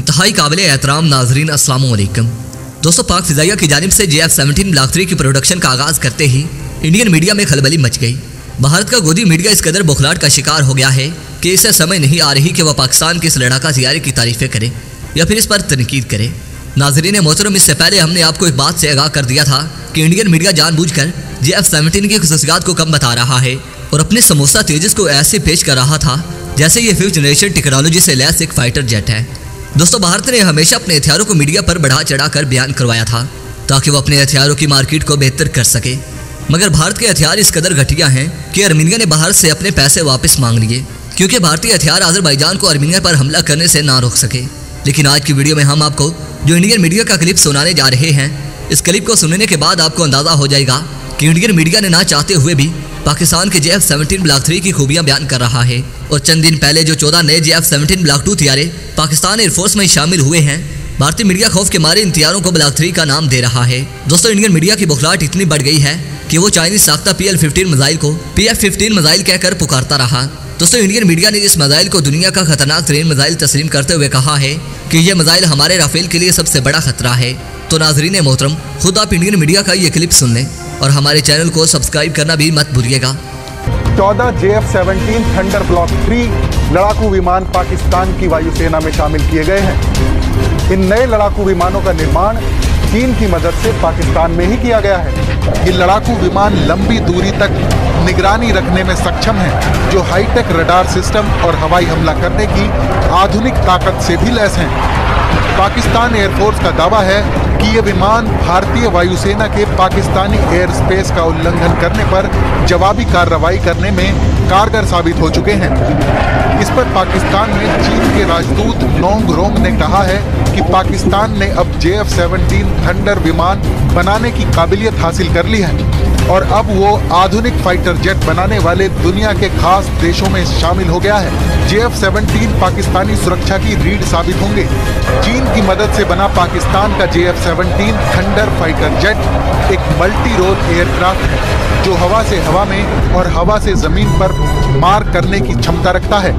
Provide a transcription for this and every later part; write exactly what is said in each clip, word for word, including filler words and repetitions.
इंतहाई काबिल एहतराम नाजरीन अस्सलाम वालेकुम। दोस्तों, पाक फिजाइया की जानिब से J F seventeen block three की प्रोडक्शन का आगाज करते ही इंडियन मीडिया में खलबली मच गई। भारत का गोदी मीडिया इस कदर बुखलाहट का शिकार हो गया है कि इसे समझ नहीं आ रही कि वह पाकिस्तान के इस लड़ाका तैयारी की तारीफें करे या फिर इस पर तनकीद करे। नाजरीन मोहतरम, इससे पहले हमने आपको एक बात से आगाह कर दिया था कि इंडियन मीडिया जानबूझकर जे एफ सेवनटीन की खुसूसियात को कम बता रहा है और अपने समोसा तेजस को ऐसे पेश कर रहा था जैसे ये फिफ्थ जनरेशन टेक्नोलॉजी से लैस एक फाइटर जेट है। दोस्तों, भारत ने हमेशा अपने हथियारों को मीडिया पर बढ़ा चढ़ा कर बयान करवाया था ताकि वो अपने हथियारों की मार्केट को बेहतर कर सके, मगर भारत के हथियार इस कदर घटिया हैं कि अर्मीनिया ने बाहर से अपने पैसे वापस मांग लिए क्योंकि भारतीय हथियार अजरबैजान को अर्मीनिया पर हमला करने से ना रोक सके। लेकिन आज की वीडियो में हम आपको जो इंडियन मीडिया का क्लिप सुनाने जा रहे हैं, इस क्लिप को सुनने के बाद आपको अंदाजा हो जाएगा कि इंडियन मीडिया ने ना चाहते हुए भी पाकिस्तान के J F seventeen block three की खूबियां बयान कर रहा है। और चंद दिन पहले जो चौदह नए J F seventeen block two तैयारे पाकिस्तान एयरफोर्स में शामिल हुए हैं, भारतीय मीडिया खौफ के मारे इन तैयारों को ब्लॉक थ्री का नाम दे रहा है। दोस्तों, इंडियन मीडिया की बुखलाहट इतनी बढ़ गई है कि वो चाइनीज साख्ता पी एल फिफ्टीन मिसाइल को पी एफ फिफ्टीन मिसाइल कहकर पुकारता रहा। दोस्तों, इंडियन मीडिया ने इस मिसाइल को दुनिया का खतरनाक तरीन मिसाइल तस्लीम करते हुए कहा है कि यह मिसाइल हमारे राफेल के लिए सबसे बड़ा खतरा है। तो नाजरीन मोहतरम, खुद आप इंडियन मीडिया का ये क्लिप सुन लें और हमारे चैनल को सब्सक्राइब करना भी मत भूलिएगा। चौदह J F seventeen thunder block three लड़ाकू विमान पाकिस्तान की वायुसेना में शामिल किए गए हैं। इन नए लड़ाकू विमानों का निर्माण चीन की मदद से पाकिस्तान में ही किया गया है। ये लड़ाकू विमान लंबी दूरी तक निगरानी रखने में सक्षम हैं, जो हाईटेक रडार सिस्टम और हवाई हमला करने की आधुनिक ताकत से भी लैस हैं। पाकिस्तान एयरफोर्स का दावा है कि ये विमान भारतीय वायुसेना के पाकिस्तानी एयर स्पेस का उल्लंघन करने पर जवाबी कार्रवाई करने में कारगर साबित हो चुके हैं। इस पर पाकिस्तान में चीन के राजदूत नोंग रोंग ने कहा है कि पाकिस्तान ने अब जे एफ सेवनटीन थंडर विमान बनाने की काबिलियत हासिल कर ली है और अब वो आधुनिक फाइटर जेट बनाने वाले दुनिया के खास देशों में शामिल हो गया है। जे एफ सेवनटीन पाकिस्तानी सुरक्षा की रीढ़ साबित होंगे। चीन की मदद से बना पाकिस्तान का J F seventeen thunder fighter jet एक मल्टी रोल एयरक्राफ्ट है जो हवा से हवा में और हवा से जमीन पर मार करने की क्षमता रखता है।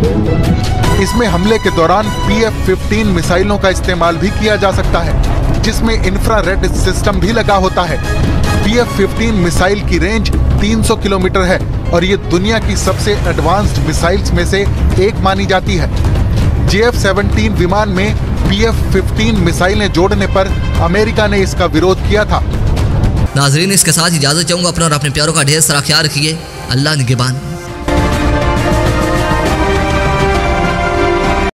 इसमें हमले के दौरान पी एफ फिफ्टीन मिसाइलों का इस्तेमाल भी किया जा सकता है, जिसमें इंफ्रारेड सिस्टम भी लगा होता है। पी एफ फिफ्टीन मिसाइल की रेंज तीन सौ किलोमीटर है और ये दुनिया की सबसे एडवांस्ड मिसाइल्स में से एक मानी जाती है। जे एफ सेवनटीन विमान में पी एफ फिफ्टीन मिसाइलें जोड़ने पर अमेरिका ने इसका विरोध किया था। नाजरीन, इसके साथ इजाजत चाहूंगा। अपना और अपने प्यारों का ढेर सारा ख्याल रखिए। अल्लाह निगहबान।